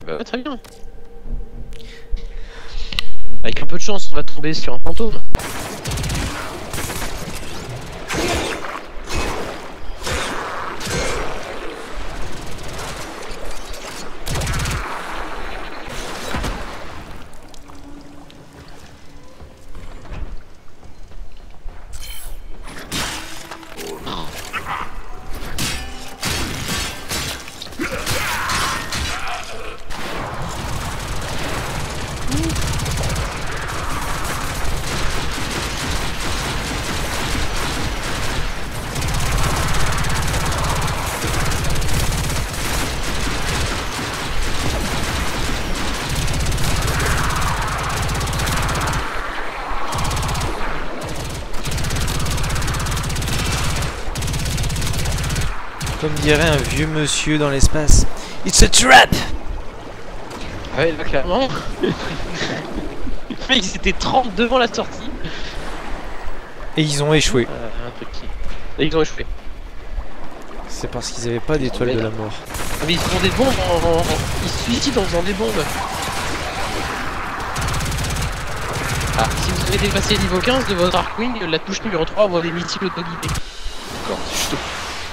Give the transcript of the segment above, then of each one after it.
Bah, très bien. Avec un peu de chance, on va tomber sur un fantôme. Comme dirait un vieux monsieur dans l'espace. It's a trap! Ah ouais, là, clairement. Mais ils étaient 30 devant la sortie. Et ils ont échoué. Un truc qui... Et ils ont échoué. C'est parce qu'ils avaient pas d'étoile de la mort. Ah, mais ils font des bombes Ils se suicident en faisant des bombes. Ah, si vous avez dépassé le niveau 15 de votre Arkwing, la touche numéro 3 envoie des missiles auto-guidés. D'accord, c'est juste.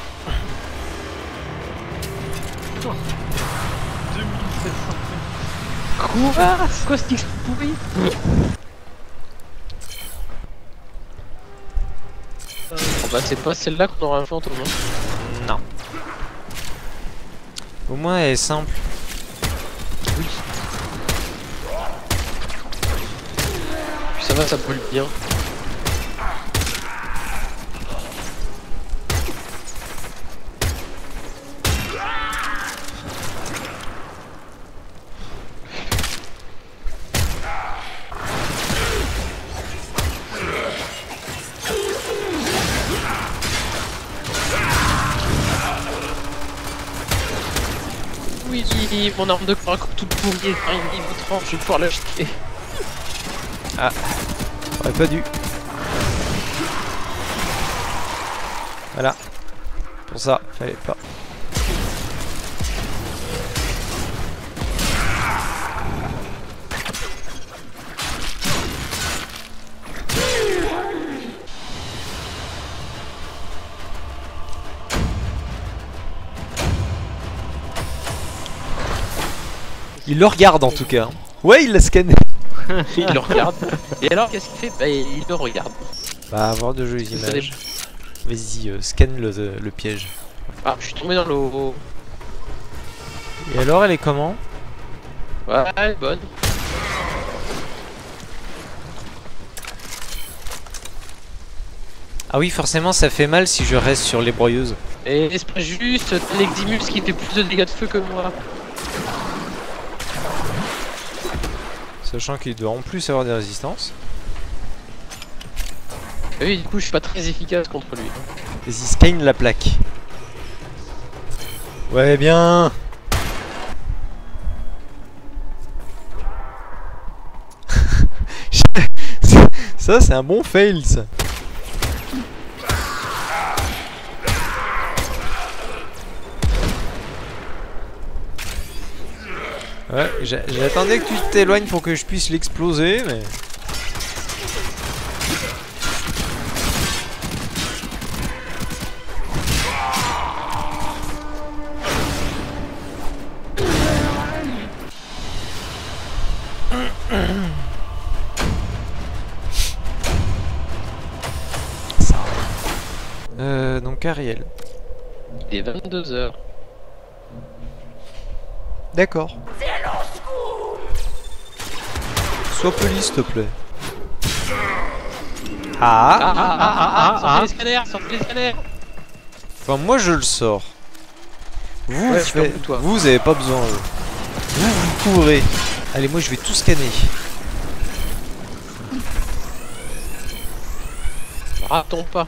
Quoi? C'est quoi ce titre pourri? Bah c'est pas celle-là qu'on aura un fantôme, hein. Non. Au moins elle est simple. Oui. Puis ça va, ça brûle bien. Oui, mon arme de croix toute pourrie est un niveau 30, je vais pouvoir l'acheter. Ah, j'aurais pas dû. Voilà. Pour ça, fallait pas. Il le regarde en tout cas. Ouais, il l'a scanné. Il le regarde. Et alors, qu'est-ce qu'il fait? Bah, il le regarde. Bah, avoir de jolies images. Vas-y, scanne le piège. Ah, je suis tombé dans l'eau. Et alors, elle est comment? Ouais, elle est bonne. Ah oui, forcément, ça fait mal si je reste sur les broyeuses. Et c'est pas juste l'Eximus qui fait plus de dégâts de feu que moi. Sachant qu'il doit en plus avoir des résistances. Et oui, du coup, je suis pas très efficace contre lui. Vas-y, scanne la plaque. Ouais, bien. Ça, c'est un bon fail, ça. Ouais, j'attendais que tu t'éloignes pour que je puisse l'exploser, mais... Donc Ariel. Il est 22 h. D'accord. Sois poli, s'il te plaît. Sortez les scanners, sortez les scanners. Enfin, moi je le sors. Vous, Ouais, toi. vous avez pas besoin. Vous couvrez. Allez, moi je vais tout scanner. Ratons pas.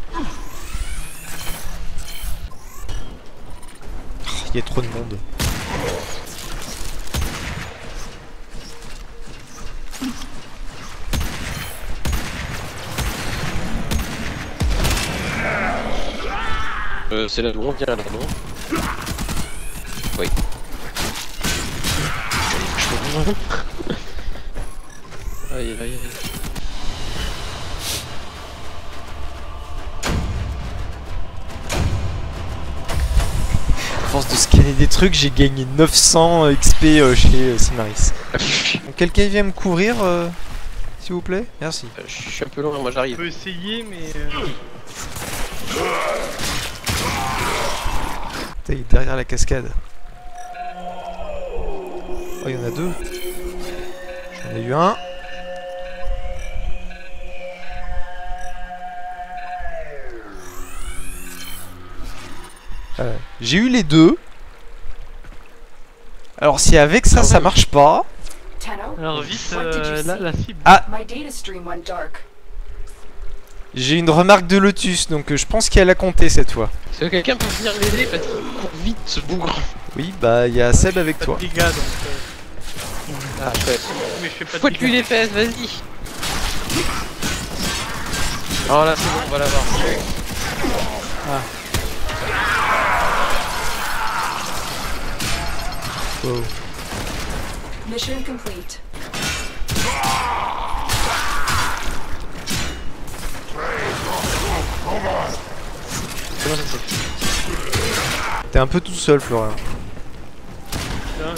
Il y a trop de monde. C'est là d'où on vient là, non? Oui. Aïe aïe aïe. À force de scanner des trucs, j'ai gagné 900 XP chez Simaris. Quelqu'un vient me couvrir, s'il vous plaît? Merci. Je suis un peu loin, moi On j'arrive. peut essayer, mais. Putain, il est derrière la cascade. Oh, il y en a deux. J'en ai eu un. J'ai eu les deux. Alors si avec ça, ça marche pas. Alors vite, la cible. Ah, j'ai une remarque de Lotus, donc je pense qu'elle a compté cette fois. Est-ce que quelqu'un peut venir l'aider parce qu'il court vite ce bougre? Oui, bah il y a Seb avec Pas toi. de dégâts donc. Ah chouette. Mais je fais pas de Fouette-lui dégâts. les fesses, vas-y. Oh là c'est bon, on va l'avoir. Wow. Mission complete. Comment ça s'est fait? T'es un peu tout seul, Florian. Putain,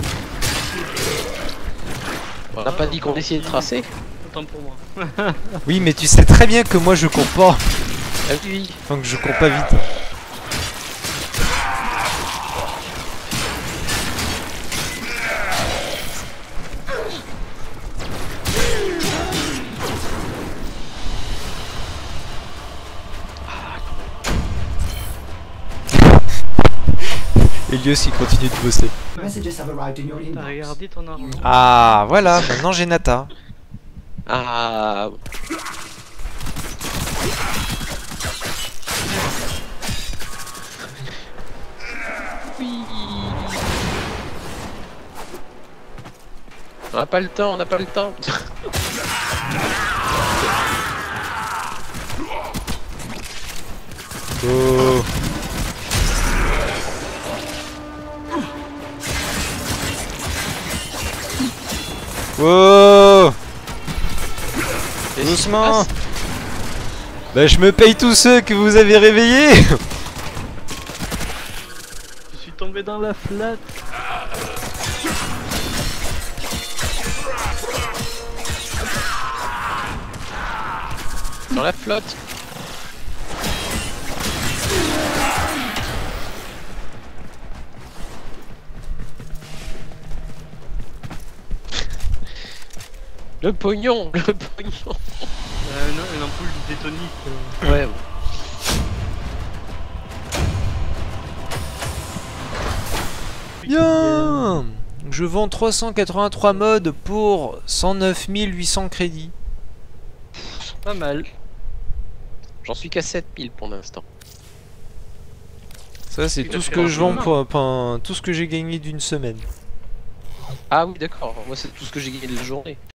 On n'a pas dit qu'on essayait de tracer. autant pour moi. Oui, mais tu sais très bien que moi je cours pas. Ah oui. Enfin, que je cours pas vite. Elios il continue de bosser. Messages have arrived in your T'as inbox. regardé ton arme. Ah voilà, maintenant j'ai Nata. Ah. Oui. On n'a pas le temps, on n'a pas le temps. Oh. Wow. Doucement. Bah je me paye tous ceux que vous avez réveillés. Je suis tombé dans la flatte. Dans la flotte. Le pognon, le pognon. Non, une ampoule détonite. Ouais. Bon. Bien. Je vends 383 mods pour 109 800 crédits. Pas mal. J'en suis qu'à 7000 pour l'instant. Ça c'est Il tout a ce fait que un je peu vends mal. pour tout ce que j'ai gagné d'une semaine. Ah oui d'accord, moi c'est tout ce que j'ai gagné de la journée.